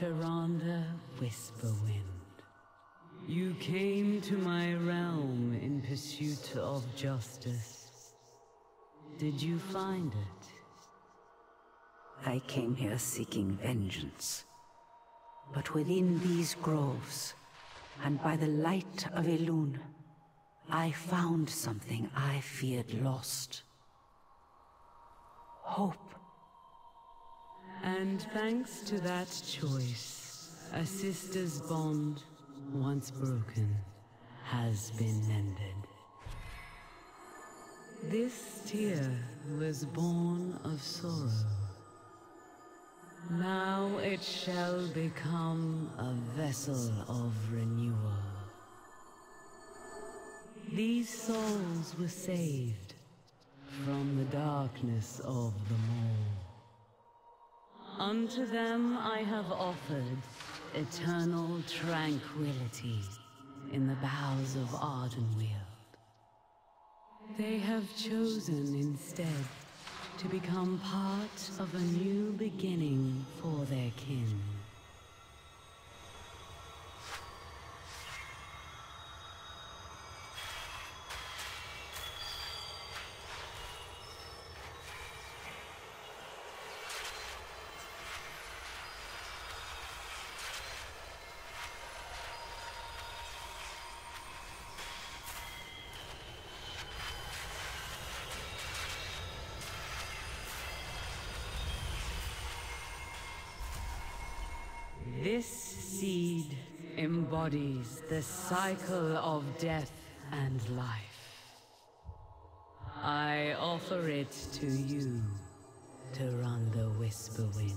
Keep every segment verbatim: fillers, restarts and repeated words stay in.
Tyrande Whisperwind. You came to my realm in pursuit of justice. Did you find it? I came here seeking vengeance. But within these groves, and by the light of Elune, I found something I feared lost. Hope. And thanks to that choice, a sister's bond, once broken, has been mended. This tear was born of sorrow. Now it shall become a vessel of renewal. These souls were saved from the darkness of the Maw. Unto them I have offered eternal tranquility in the boughs of Ardenweald. They have chosen instead to become part of a new beginning for their kin. This seed embodies the cycle of death and life. I offer it to you, Tyrande Whisperwind.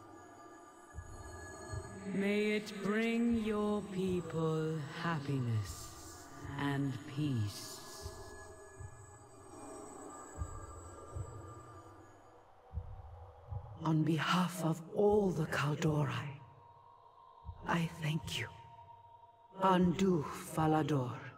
May it bring your people happiness and peace. On behalf of all the Kaldorei, I thank you. Andu Falador.